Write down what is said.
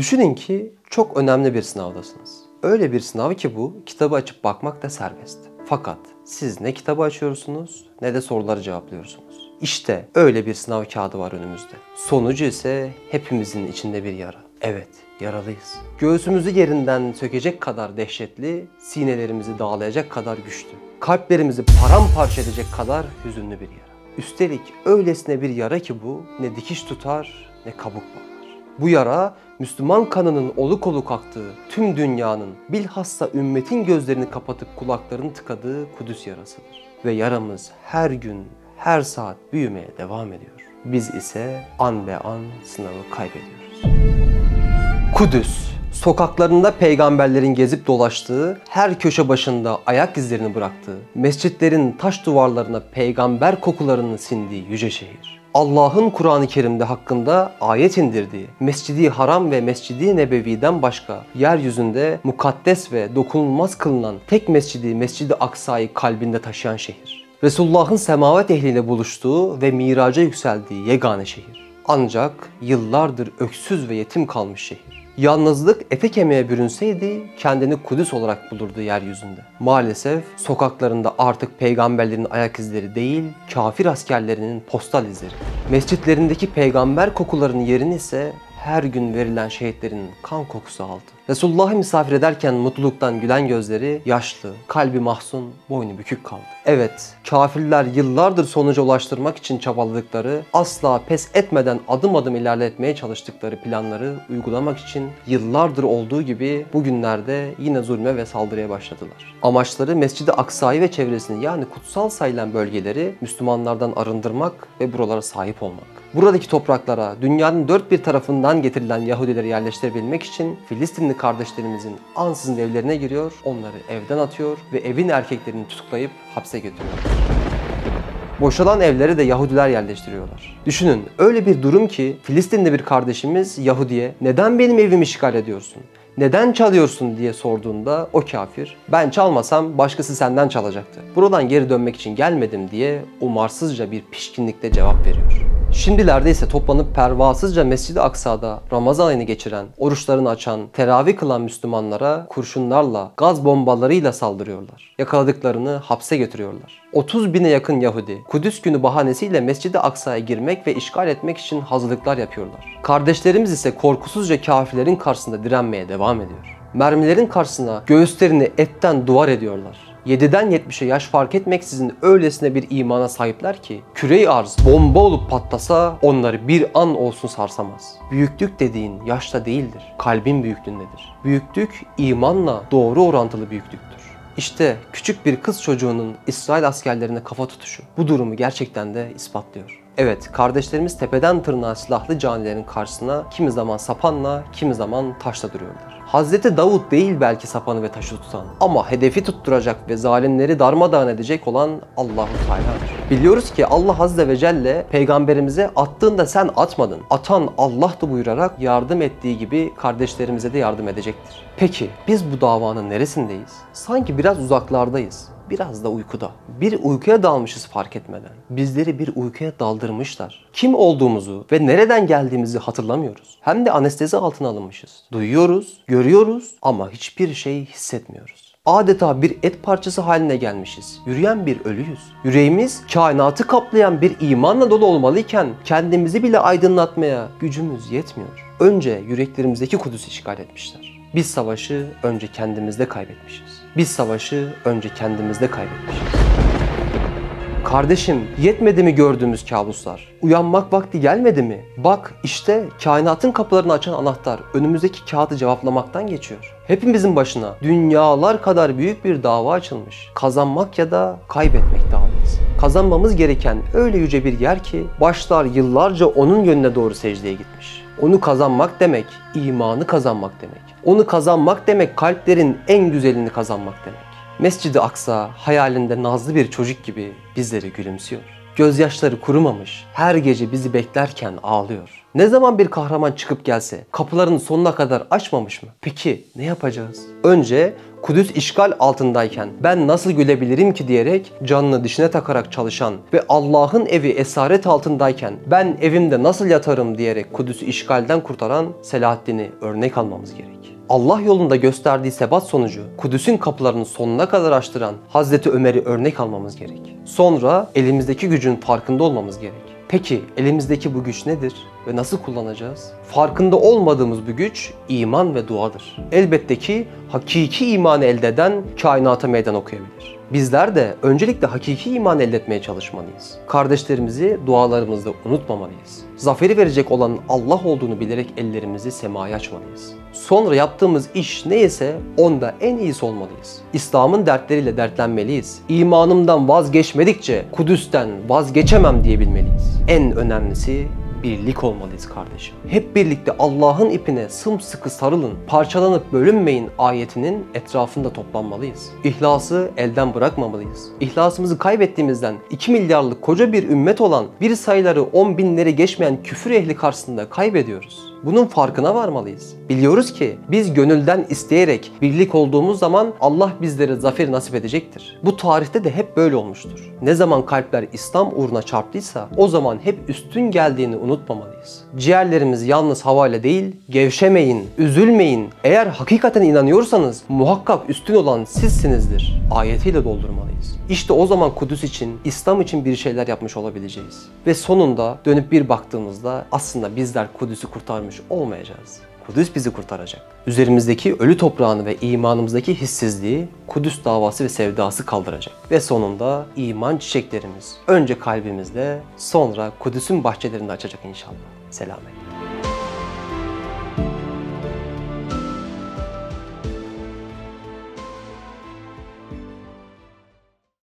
Düşünün ki çok önemli bir sınavdasınız. Öyle bir sınav ki bu, kitabı açıp bakmak da serbest. Fakat siz ne kitabı açıyorsunuz ne de soruları cevaplıyorsunuz. İşte öyle bir sınav kağıdı var önümüzde. Sonucu ise hepimizin içinde bir yara. Evet, yaralıyız. Göğsümüzü yerinden sökecek kadar dehşetli, sinelerimizi dağlayacak kadar güçlü. Kalplerimizi paramparça edecek kadar hüzünlü bir yara. Üstelik öylesine bir yara ki bu, ne dikiş tutar ne kabuk bağlar. Bu yara, Müslüman kanının oluk oluk aktığı, tüm dünyanın, bilhassa ümmetin gözlerini kapatıp kulaklarını tıkadığı Kudüs yarasıdır. Ve yaramız her gün, her saat büyümeye devam ediyor. Biz ise an be an sınavı kaybediyoruz. Kudüs, sokaklarında peygamberlerin gezip dolaştığı, her köşe başında ayak izlerini bıraktığı, mescitlerin taş duvarlarına peygamber kokularının sindiği yüce şehir. Allah'ın Kur'an-ı Kerim'de hakkında ayet indirdiği Mescid-i Haram ve Mescid-i Nebevi'den başka yeryüzünde mukaddes ve dokunulmaz kılınan tek mescidi Mescid-i Aksa'yı kalbinde taşıyan şehir. Resulullah'ın semavat ehliyle buluştuğu ve miraca yükseldiği yegane şehir. Ancak yıllardır öksüz ve yetim kalmış şehir. Yalnızlık ete kemiğe bürünseydi kendini Kudüs olarak bulurdu yeryüzünde. Maalesef sokaklarında artık peygamberlerin ayak izleri değil, kafir askerlerinin postal izleri. Mescitlerindeki peygamber kokularının yerini ise her gün verilen şehitlerin kan kokusu aldı. Resulullah'ı misafir ederken mutluluktan gülen gözleri yaşlı, kalbi mahzun, boynu bükük kaldı. Evet, kafirler yıllardır sonuca ulaştırmak için çabaladıkları, asla pes etmeden adım adım ilerletmeye çalıştıkları planları uygulamak için yıllardır olduğu gibi bugünlerde yine zulme ve saldırıya başladılar. Amaçları Mescid-i Aksa'yı ve çevresini, yani kutsal sayılan bölgeleri Müslümanlardan arındırmak ve buralara sahip olmak. Buradaki topraklara dünyanın dört bir tarafından getirilen Yahudileri yerleştirebilmek için Filistinli kardeşlerimizin ansızın evlerine giriyor, onları evden atıyor ve evin erkeklerini tutuklayıp hapse götürüyor. Boşalan evlere de Yahudiler yerleştiriyorlar. Düşünün, öyle bir durum ki Filistinli bir kardeşimiz Yahudi'ye "Neden benim evimi işgal ediyorsun? Neden çalıyorsun?" diye sorduğunda o kafir "Ben çalmasam başkası senden çalacaktı. Buradan geri dönmek için gelmedim." diye umarsızca bir pişkinlikle cevap veriyor. Şimdilerde ise toplanıp pervasızca Mescid-i Aksa'da Ramazan ayını geçiren, oruçlarını açan, teravih kılan Müslümanlara kurşunlarla, gaz bombalarıyla saldırıyorlar. Yakaladıklarını hapse götürüyorlar. 30 bine yakın Yahudi, Kudüs günü bahanesiyle Mescid-i Aksa'ya girmek ve işgal etmek için hazırlıklar yapıyorlar. Kardeşlerimiz ise korkusuzca kafirlerin karşısında direnmeye devam ediyor. Mermilerin karşısına göğüslerini etten duvar ediyorlar. 7'den 70'e yaş fark etmeksizin öylesine bir imana sahipler ki küre-i arz bomba olup patlasa onları bir an olsun sarsamaz. Büyüklük dediğin yaşta değildir, kalbin büyüklüğündedir. Büyüklük imanla doğru orantılı büyüklüktür. İşte küçük bir kız çocuğunun İsrail askerlerine kafa tutuşu bu durumu gerçekten de ispatlıyor. Evet, kardeşlerimiz tepeden tırnağa silahlı canilerin karşısına kimi zaman sapanla, kimi zaman taşla duruyorlar. Hazreti Davud değil belki sapanı ve taşı tutan, ama hedefi tutturacak ve zalimleri darmadağın edecek olan Allahu Teala'dır. Biliyoruz ki Allah Azze ve Celle peygamberimize "Attığında sen atmadın, atan Allah'tı" buyurarak yardım ettiği gibi kardeşlerimize de yardım edecektir. Peki biz bu davanın neresindeyiz? Sanki biraz uzaklardayız. Biraz da uykuda. Bir uykuya dalmışız fark etmeden. Bizleri bir uykuya daldırmışlar. Kim olduğumuzu ve nereden geldiğimizi hatırlamıyoruz. Hem de anestezi altına alınmışız. Duyuyoruz, görüyoruz ama hiçbir şey hissetmiyoruz. Adeta bir et parçası haline gelmişiz. Yürüyen bir ölüyüz. Yüreğimiz kainatı kaplayan bir imanla dolu olmalıyken kendimizi bile aydınlatmaya gücümüz yetmiyor. Önce yüreklerimizdeki Kudüs'ü işgal etmişler. Biz savaşı önce kendimizde kaybetmişiz. Biz savaşı önce kendimizde kaybetmişiz. Kardeşim, yetmedi mi gördüğümüz kabuslar? Uyanmak vakti gelmedi mi? Bak işte kainatın kapılarını açan anahtar önümüzdeki kağıdı cevaplamaktan geçiyor. Hepimizin başına dünyalar kadar büyük bir dava açılmış. Kazanmak ya da kaybetmek davası. Kazanmamız gereken öyle yüce bir yer ki başlar yıllarca onun yönüne doğru secdeye gitmiş. Onu kazanmak demek, imanı kazanmak demek. Onu kazanmak demek, kalplerin en güzelini kazanmak demek. Mescid-i Aksa hayalinde nazlı bir çocuk gibi bizleri gülümsüyor. gözyaşları kurumamış, her gece bizi beklerken ağlıyor. Ne zaman bir kahraman çıkıp gelse kapılarını sonuna kadar açmamış mı? Peki ne yapacağız? Önce Kudüs işgal altındayken ben nasıl gülebilirim ki diyerek canını dişine takarak çalışan ve Allah'ın evi esaret altındayken ben evimde nasıl yatarım diyerek Kudüs'ü işgalden kurtaran Selahaddin'i örnek almamız gerek. Allah yolunda gösterdiği sebat sonucu Kudüs'ün kapılarını sonuna kadar açtıran Hazreti Ömer'i örnek almamız gerek. Sonra elimizdeki gücün farkında olmamız gerek. Peki elimizdeki bu güç nedir ve nasıl kullanacağız? Farkında olmadığımız bu güç iman ve duadır. Elbette ki hakiki imanı elde eden kainata meydan okuyabilir. Bizler de öncelikle hakiki iman elde etmeye çalışmalıyız. Kardeşlerimizi dualarımızda unutmamalıyız. Zaferi verecek olan Allah olduğunu bilerek ellerimizi semaya açmalıyız. Sonra yaptığımız iş neyse onda en iyisi olmalıyız. İslam'ın dertleriyle dertlenmeliyiz. İmanımdan vazgeçmedikçe Kudüs'ten vazgeçemem diyebilmeliyiz. En önemlisi birlik olmalıyız kardeşim. Hep birlikte Allah'ın ipine sımsıkı sarılın, parçalanıp bölünmeyin ayetinin etrafında toplanmalıyız. İhlası elden bırakmamalıyız. İhlasımızı kaybettiğimizden 2 milyarlık koca bir ümmet olan bir sayıları 10 binleri geçmeyen küfür ehli karşısında kaybediyoruz. Bunun farkına varmalıyız. Biliyoruz ki biz gönülden isteyerek birlik olduğumuz zaman Allah bizlere zafer nasip edecektir. Bu tarihte de hep böyle olmuştur. Ne zaman kalpler İslam uğruna çarptıysa o zaman hep üstün geldiğini unutmamalıyız. Ciğerlerimiz yalnız havayla değil, gevşemeyin, üzülmeyin. Eğer hakikaten inanıyorsanız muhakkak üstün olan sizsinizdir ayetiyle doldurmalıyız. İşte o zaman Kudüs için, İslam için bir şeyler yapmış olabileceğiz. Ve sonunda dönüp bir baktığımızda aslında bizler Kudüs'ü kurtarmış olmayacağız. Kudüs bizi kurtaracak. Üzerimizdeki ölü toprağını ve imanımızdaki hissizliği Kudüs davası ve sevdası kaldıracak. Ve sonunda iman çiçeklerimiz önce kalbimizde sonra Kudüs'ün bahçelerinde açacak inşallah. Selamet.